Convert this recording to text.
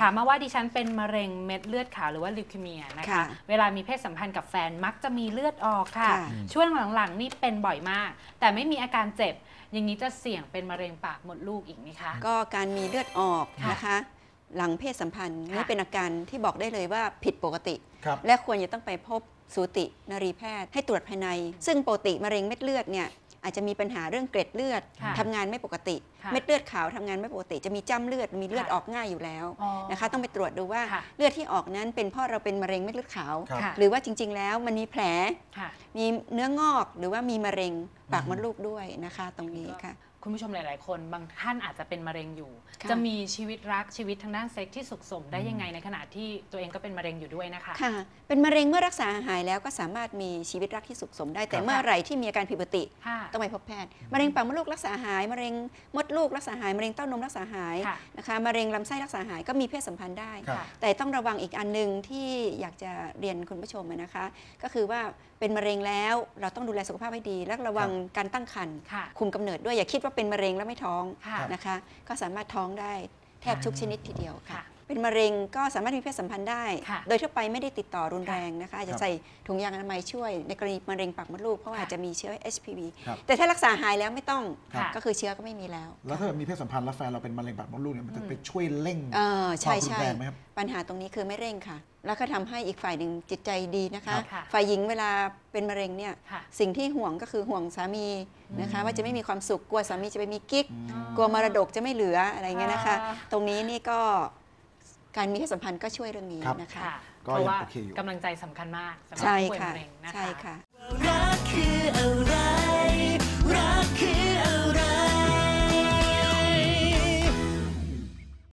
ามมาว่าดิฉันเป็นมะเร็งเม็ดเลือดขาวหรือว่าลิวคีเมียนะคะเวลามีเพศสัมพันธ์กับแฟนมักจะมีเลือดออกค่ะช่วงหลังๆนี่เป็นบ่อยมากแต่ไม่มีอาการเจ็บอย่างนี้จะเสี่ยงเป็นมะเร็งปากมดลูกอีกไหมคะก็การมีเลือดออกนะคะหลังเพศสัมพันธ์นี่เป็นอาการที่บอกได้เลยว่าผิดปกติและควรจะต้องไปพบสูตินรีแพทย์ให้ตรวจภายในซึ่งปกติมะเร็งเม็ดเลือดเนี่ยอาจจะมีปัญหาเรื่องเกล็ดเลือดทำงานไม่ปกติเม็ดเลือดขาวทำงานไม่ปกติจะมีจ้ำเลือดมีเลือดออกง่ายอยู่แล้วนะคะต้องไปตรวจดูว่าเลือดที่ออกนั้นเป็นเพราะเราเป็นมะเร็งเม็ดเลือดขาวหรือว่าจริงๆแล้วมันมีแผลมีเนื้องอกหรือว่ามีมะเร็งปากมดลูกด้วยนะคะตรงนี้ค่ะคุณผู้ชมหลายๆคนบางท่านอาจจะเป็นมะเร็งอยู่จะมีชีวิตรักชีวิตทางด้านเซ็กที่สุขสมได้ยังไงในขณะที่ตัวเองก็เป็นมะเร็งอยู่ด้วยนะคะค่ะเป็นมะเร็งเมื่อรักษาหายแล้วก็สามารถมีชีวิตรักที่สุขสมได้แต่เมื่อไหร่ที่มีอาการผิดปกติต้องไปพบแพทย์มะเร็งปากมดลูกรักษาหายมะเร็งมดลูกรักษาหายมะเร็งเต้านมรักษาหายนะคะมะเร็งลำไส้รักษาหายก็มีเพศสัมพันธ์ได้แต่ต้องระวังอีกอันนึงที่อยากจะเรียนคุณผู้ชมนะคะก็คือว่าเป็นมะเร็งแล้วเราต้องดูแลสุขภาพให้ดีและระวังการตั้งครรภ์คุมกำเนิดด้วยอย่าคิดว่าเป็นมะเร็งแล้วไม่ท้องนะคะก็สามารถท้องได้แทบทุกชนิดทีเดียวค่ะเป็นมะเร็งก็สามารถมีเพศสัมพันธ์ได้โดยทั่วไปไม่ได้ติดต่อรุนแรงนะคะอาจจะใส่ถุงยางอนามัยช่วยในกรณีมะเร็งปากมดลูกเพราะว่าอาจจะมีเชื้อ HPV แต่ถ้ารักษาหายแล้วไม่ต้องก็คือเชื้อก็ไม่มีแล้วแล้วถ้ามีเพศสัมพันธ์แล้วแฟนเราเป็นมะเร็งปากมดลูกเนี่ยมันจะไปช่วยเร่งความรุนแรงไหมครับปัญหาตรงนี้คือไม่เร่งค่ะแล้วก็ทำให้อีกฝ่ายหนึ่งจิตใจดีนะคะฝ่ายหญิงเวลาเป็นมะเร็งเนี่ยสิ่งที่ห่วงก็คือห่วงสามีนะคะว่าจะไม่มีความสุขกลัวสามีจะไปมีกิ๊กกลัวมรดกจะไม่เหลืออะไรเงี้ยนะคะตรงนี้นี่ก็การมีเพศสัมพันธ์ก็ช่วยเรื่องนี้นะคะเพราะว่ากำลังใจสำคัญมากสำหรับผู้ป่วยมะเร็งนะคะใช่ค่ะ